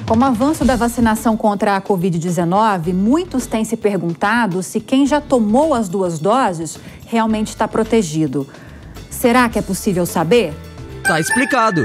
Com o avanço da vacinação contra a Covid-19, muitos têm se perguntado se quem já tomou as 2 doses realmente está protegido. Será que é possível saber? Tá explicado.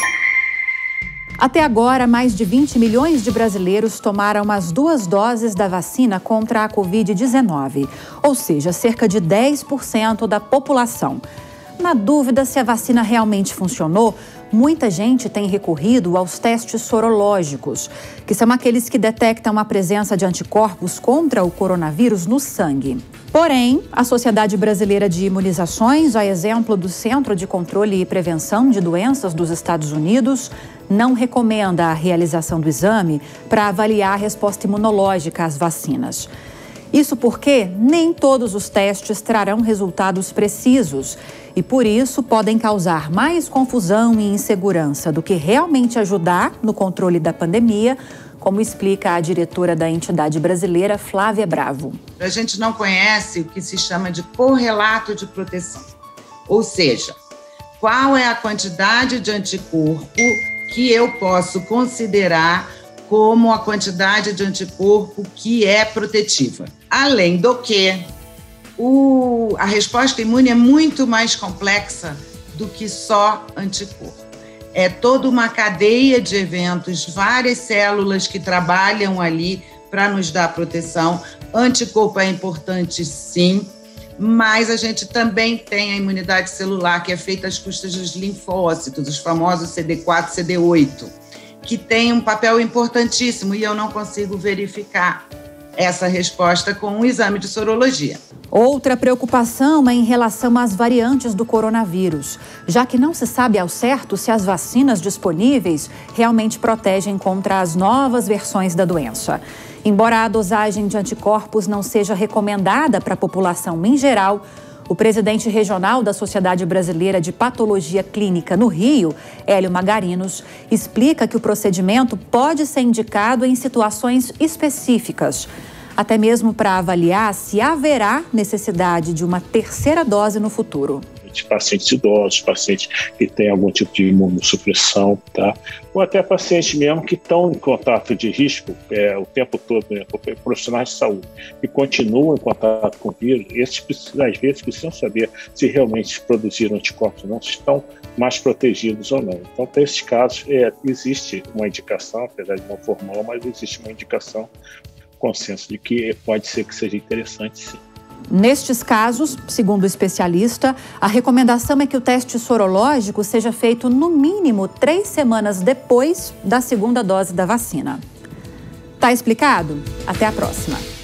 Até agora, mais de 20 milhões de brasileiros tomaram as 2 doses da vacina contra a Covid-19, ou seja, cerca de 10% da população. Na dúvida se a vacina realmente funcionou, muita gente tem recorrido aos testes sorológicos, que são aqueles que detectam a presença de anticorpos contra o coronavírus no sangue. Porém, a Sociedade Brasileira de Imunizações, a exemplo do Centro de Controle e Prevenção de Doenças dos Estados Unidos, não recomenda a realização do exame para avaliar a resposta imunológica às vacinas. Isso porque nem todos os testes trarão resultados precisos e, por isso, podem causar mais confusão e insegurança do que realmente ajudar no controle da pandemia, como explica a diretora da entidade brasileira, Flávia Bravo. A gente não conhece o que se chama de correlato de proteção, ou seja, qual é a quantidade de anticorpo que eu posso considerar como a quantidade de anticorpo que é protetiva. Além do que, a resposta imune é muito mais complexa do que só anticorpo. É toda uma cadeia de eventos, várias células que trabalham ali para nos dar proteção. Anticorpo é importante, sim, mas a gente também tem a imunidade celular, que é feita às custas dos linfócitos, os famosos CD4, CD8, que tem um papel importantíssimo e eu não consigo verificar essa resposta com um exame de sorologia. Outra preocupação é em relação às variantes do coronavírus, já que não se sabe ao certo se as vacinas disponíveis realmente protegem contra as novas versões da doença. Embora a dosagem de anticorpos não seja recomendada para a população em geral, o presidente regional da Sociedade Brasileira de Patologia Clínica no Rio, Hélio Magarinos, explica que o procedimento pode ser indicado em situações específicas, até mesmo para avaliar se haverá necessidade de uma 3ª dose no futuro. Pacientes idosos, pacientes que têm algum tipo de imunossupressão, tá? Ou até pacientes mesmo que estão em contato de risco o tempo todo, né? Profissionais de saúde, que continuam em contato com o vírus, esses às vezes precisam saber se realmente produziram anticorpos ou não, se estão mais protegidos ou não. Então, para esses casos, existe uma indicação, apesar de não formal, mas existe uma indicação, consenso de que pode ser que seja interessante, sim. Nestes casos, segundo o especialista, a recomendação é que o teste sorológico seja feito no mínimo 3 semanas depois da 2ª dose da vacina. Tá explicado? Até a próxima.